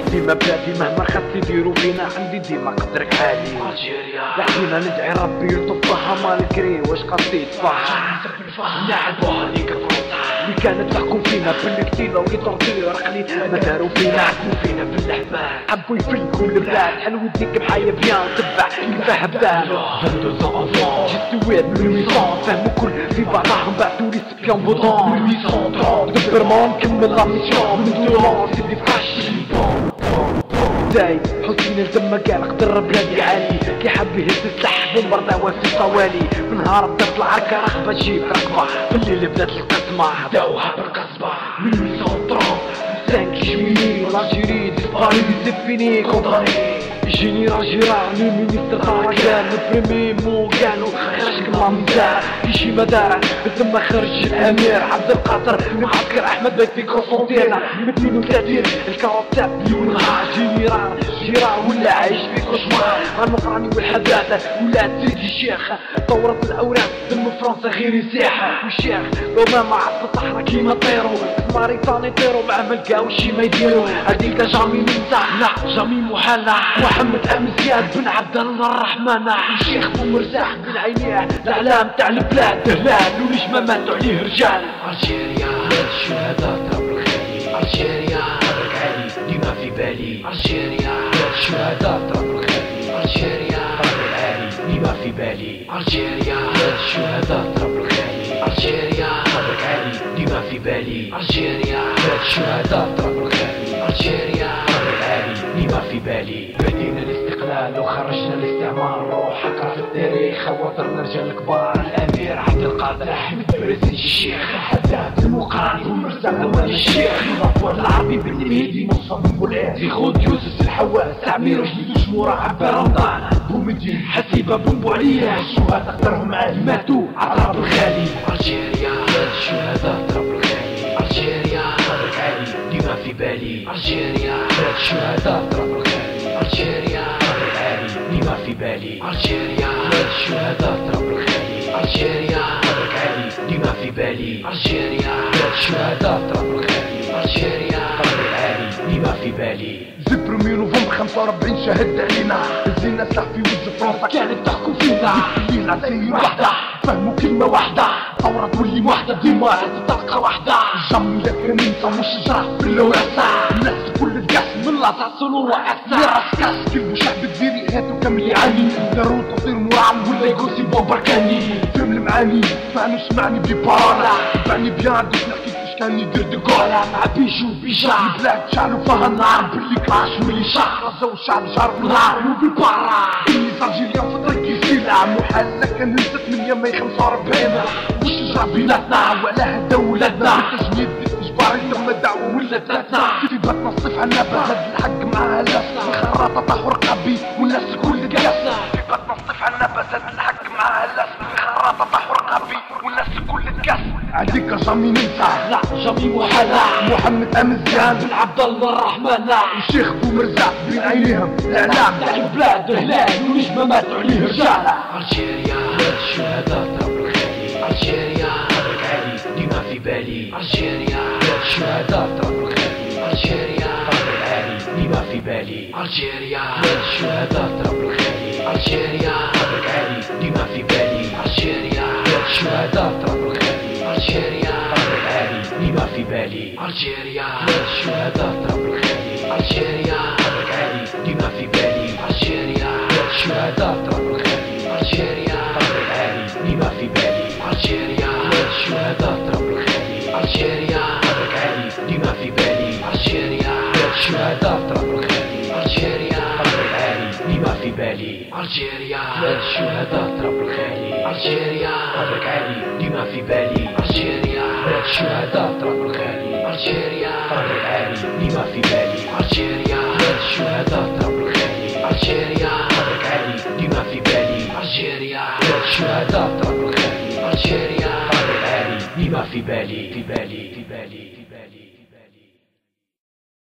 ديما بلادي مهما خاص يديرو فينا عندي ديما قدرك عالي. لحقينا ندعي ربي يلطفها مالكري واش قصدي تفهم نعدوها ليك اللي كانت تحكم فينا بالكتيلة ويطردي رقلي ما دارو فينا عدو فينا بالحبال حبو يفلكو البلاد حلو ديك بحايا بيان تبع كيفاه بدالو 22 ans جيت من 800 فهمو كل في بعضهم بعتو لي سبيان بوطون 830 دبر ما نكمل لا ميسيون من دولون سيدي فقاش داي حسين الزما قال قدر بلادي عالي كي حب يهز السلاح بومبرداوة في طوالي في نهار بدات العركة رقبة تجيب رقبة في الليل بدات القسمة بداوها بالقصبة 1830 5 juillet l'Algérie disparue c'est fini condamné Général Gérard le ministre قال البريمي مو قالوا خرجك من الميزان كيشي مدار ثم خرج الامير عبد القادر معسكر احمد بيت في كونسونتينا 32 الكارتاب بيونها جيرار ولا عايش في كوشمار المقراني والحداثه ولاد سيدي الشيخ طورت الاوراق دم فرنسا غير يسيح والشيخ لو ما عرف الصحراء كيما طيرو ماريطاني طيرو مع ما لقاو شي ما يديرو هذيك جامي ننسى لا جامي محالة محمد امزياد بن عبد الله الرحمن الشيخ مرزاح بن عينيه الاعلام تاع البلاد هلال وليش ما ماتوا عليه رجال الجيريا الشهداء ضرب الخالي الجيريا قدرك عالي ديما في بالي الجيريا الشهداء ضرب الخالي الجيريا قدرك عالي ديما في بالي الجيريا الشهداء ضرب الخالي الجيريا قدرك عالي ديما في بالي الجيريا الشهداء ضرب الخالي الجيريا قدرك عالي ديما في بالي بدينا الاستقلال وخرجنا الاستعمار روح اقرا في التاريخ خواطرنا رجال كبار الامير عبد القادر احمد برزنجي الشيخ حداد المقراني ومرزاق اول الشيخ الافوار العربي بن مهدي مصطفى بولاد خود يوسف الحواس تعمير جديد شموره عبا رمضان بومدين حسيبه بومبو عليا الشهداء قدرهم عالي ماتوا عطراب الخالي الجيريا الشهداء ضرب الخالي الجيريا قدرك عالي ديما في بالي الجيريا الشهداء ضرب الخالي الجيريا قدرك عالي ديما في بالي الجيريا الشهداء ضرب الخالي الجيريا قدرك عالي ديما في بالي الجيريا الشهداء ضرب الخالي الجيريا قدرك عالي ديما في بالي زبر نوفمبر 45 شهد علينا هزينا سلاح في وجه فرنسا كانت تحكم فينا الليل عسير وحده فهموا كلمه واحده ثوره تولي وحده ديما تبقى وحده جمي لك ننسى مش جرح باللواسة الناس كل تقاس من لا تعصلوا واسع راس كاس كل شعب تديري هاتو كامل يعاني دارو تطير مرعم ولا يقوسي بومبركاني فهم المعاني فهمش معني ببارالا تبعني بيان دوك نحكي كان يدير دقولا مع بيشو بيشا البلاد شعلو فيها النار باللي كلاش واللي شهر زو شعب شهر بالنهار وبالبارا اللي الجيريان في طريق يسيلع محل كان نزلت من يمي 45 وش جرى بيناتنا وعلاه دولتنا التجنيد اجباري لما دعوه ولا ثلاثنا في باتنا الصيف عنا بزاد الحق معاها لاسنا الخراطة طاحوا رقابي والناس كل قاسنا في باتنا الصيف عنا بزاد الحق معاها لاسنا الخراطة طاحوا رقابي والناس كل قاسنا هذيك جامي ننسى لا جامي محالة محمد امزيان بن عبد الله الرحمن الشيخ بومرزاق بين عينيهم الاعلام تاع البلاد هلال وليش ما ماتوا عليه رجال الجيريا الشهداء ضرب الخالي الجيريا قدرك عالي ديما في بالي الجيريا الشهداء ضرب الخالي الجيريا قدرك عالي ديما في بالي الجيريا الشهداء ضرب الخالي الجيريا قدرك عالي ديما في بالي الجيريا الشهداء ضرب الخالي الجيريا قدرك عالي ديما في بالي الجيريا الشهداء ضرب الخالي الجيريا قدرك عالي ديما في بالي الجيريا الشهداء ضرب الخالي الجيريا قدرك عالي ديما في بالي الجيريا الشهداء ضرب الخالي الجيريا قدرك عالي ديما في بالي الجيريا الشهداء ضرب الخالي الجيريا قدرك عالي ديما في بالي الجيريا الشهداء ضرب الخالي الجيريا قدرك عالي ديما في بالي الجيريا الشهداء ضرب الخالي الجيريا قدرك عالي ديما في بالي الجيريا الشهداء ضرب الخالي الجيريا قدرك عالي ديما في بالي الجيريا الشهداء ضرب الخالي الجيريا قدرك عالي ديما في بالي